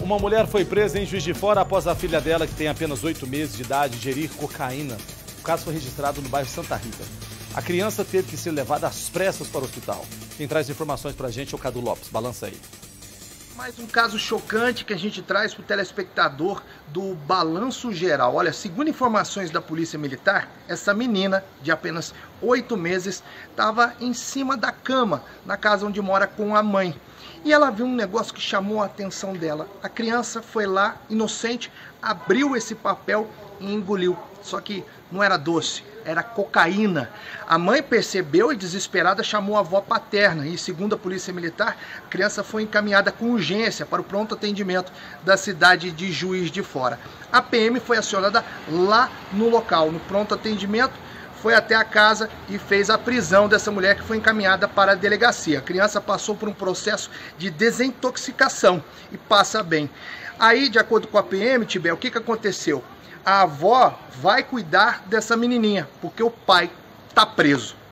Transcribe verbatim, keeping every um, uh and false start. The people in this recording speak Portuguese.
Uma mulher foi presa em Juiz de Fora após a filha dela, que tem apenas oito meses de idade, ingerir cocaína. O caso foi registrado no bairro Santa Rita. A criança teve que ser levada às pressas para o hospital. Quem traz informações pra gente é o Cadu Lopes. Balança aí. Mais um caso chocante que a gente traz para o telespectador do Balanço Geral. Olha, segundo informações da Polícia Militar, essa menina de apenas oito meses estava em cima da cama, na casa onde mora com a mãe. E ela viu um negócio que chamou a atenção dela. A criança foi lá, inocente, abriu esse papel e engoliu. Só que não era doce, era cocaína. A mãe percebeu e, desesperada, chamou a avó paterna. E, segundo a Polícia Militar, a criança foi encaminhada com urgência para o pronto atendimento da cidade de Juiz de Fora. A P M foi acionada lá no local, no pronto atendimento, foi até a casa e fez a prisão dessa mulher, que foi encaminhada para a delegacia. A criança passou por um processo de desintoxicação e passa bem. Aí, de acordo com a P M, Tibé, o que, que aconteceu? A avó vai cuidar dessa menininha, porque o pai está preso.